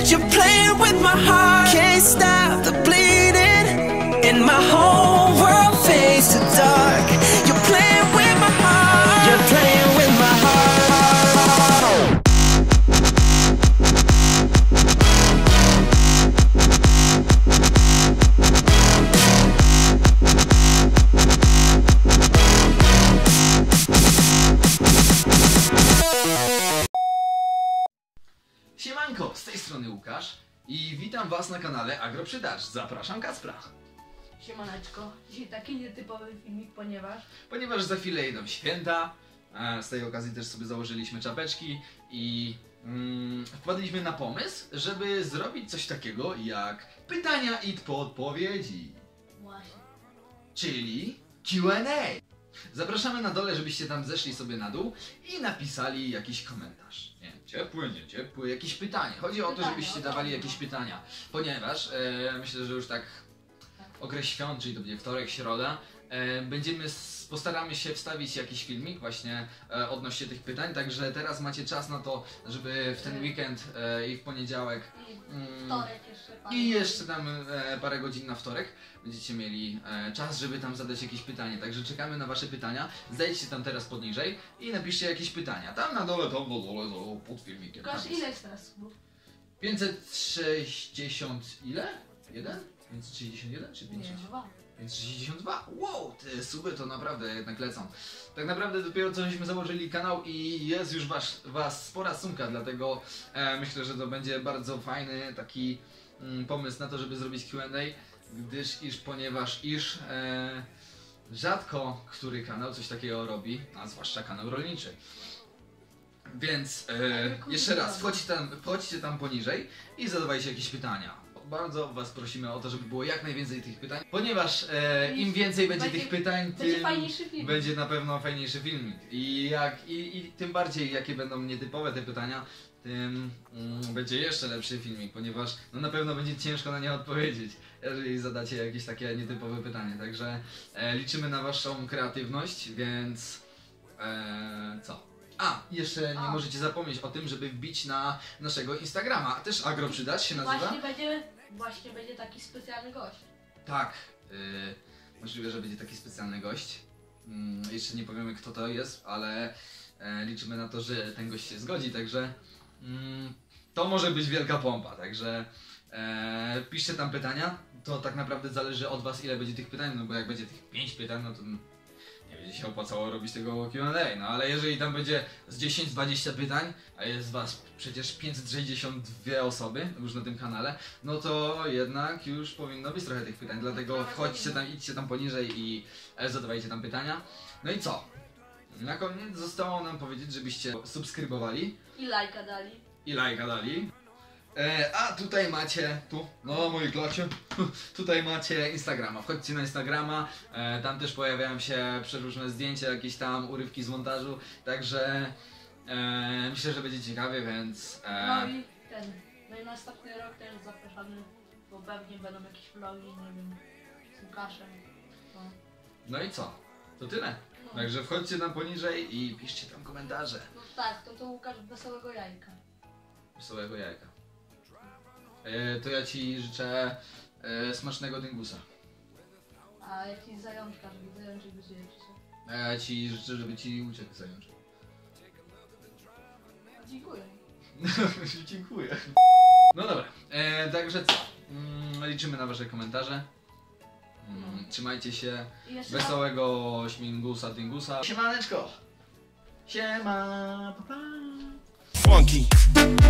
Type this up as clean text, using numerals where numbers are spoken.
You're playing with my heart, can't stop the bleeding. And my whole world fades to dark. You're playing with my heart, you're playing with my heart. Siemanko, z tej strony Łukasz i witam was na kanale Agroprzydaż. Zapraszam Kacpra. Siemaneczko, dzisiaj taki nietypowy filmik, Ponieważ za chwilę idą święta, z tej okazji też sobie założyliśmy czapeczki i wpadliśmy na pomysł, żeby zrobić coś takiego jak pytania i podpowiedzi. Właśnie. Czyli Q&A. Zapraszamy na dole, żebyście tam zeszli sobie na dół i napisali jakiś komentarz. Nie, ciepły, nie ciepły, jakieś pytanie. Chodzi o to, żebyście dawali jakieś pytania. Ponieważ myślę, że już tak okres świąt, czyli to będzie wtorek, środa, postaramy się wstawić jakiś filmik właśnie odnośnie tych pytań, także teraz macie czas na to, żeby w ten weekend i w poniedziałek Wtorek jeszcze. i jeszcze tam parę godzin na wtorek będziecie mieli czas, żeby tam zadać jakieś pytanie, także czekamy na wasze pytania. Zejdźcie tam teraz poniżej i napiszcie jakieś pytania. Tam na dole, pod filmikiem. Łukasz, ile jest teraz subów? 560 ile? 1? 561 czy 50? Nie, 2. 562. Wow, te suby to naprawdę jednak lecą. Tak naprawdę dopiero co żeśmy założyli kanał i jest już was spora sumka, dlatego myślę, że to będzie bardzo fajny taki pomysł na to, żeby zrobić Q&A, ponieważ rzadko który kanał coś takiego robi, a zwłaszcza kanał rolniczy. Więc jeszcze raz, wchodźcie tam poniżej i zadawajcie jakieś pytania. Bardzo was prosimy o to, żeby było jak najwięcej tych pytań, ponieważ im więcej będzie tych pytań, tym będzie na pewno fajniejszy filmik. I tym bardziej jakie będą nietypowe te pytania, tym będzie jeszcze lepszy filmik, ponieważ no na pewno będzie ciężko na nie odpowiedzieć, jeżeli zadacie jakieś takie nietypowe pytanie. Także liczymy na waszą kreatywność, więc co? Jeszcze nie możecie zapomnieć o tym, żeby wbić na naszego Instagrama, a też Agroprzydaż się nazywa. Właśnie będzie taki specjalny gość. Tak, możliwe, że będzie taki specjalny gość. Jeszcze nie powiemy, kto to jest, ale liczymy na to, że ten gość się zgodzi, także to może być wielka pompa, także piszcie tam pytania. To tak naprawdę zależy od was, ile będzie tych pytań, no bo jak będzie tych 5 pytań, no to nie będzie się opłacało robić tego Q&A, no ale jeżeli tam będzie z 10-20 pytań, a jest was przecież 562 osoby już na tym kanale, no to jednak już powinno być trochę tych pytań, dlatego wchodźcie tam, idźcie tam poniżej i zadawajcie tam pytania. No i co? Na koniec zostało nam powiedzieć, żebyście subskrybowali I lajka dali. A tutaj macie, na mojej klacie, tutaj macie Instagrama. Wchodźcie na Instagrama, tam też pojawiają się przeróżne zdjęcia, jakieś tam urywki z montażu, także myślę, że będzie ciekawie, więc... No i następny rok też zapraszamy, bo pewnie będą jakieś vlogi, nie wiem, z Łukaszem. No i co? To tyle. Także wchodźcie tam poniżej i piszcie tam komentarze. No tak, to Łukasz wesołego jajka. Wesołego jajka. To ja ci życzę smacznego dyngusa. A ja ci zajączka, żeby zajączek by się liczył. A ja ci życzę, żeby ci uciekł zajączek. Dziękuję. Dziękuję. No dobra, także co? Liczymy na wasze komentarze. Trzymajcie się. Wesołego śmigusa dyngusa. Siemaneczko! Siema! Pa, pa. Funky.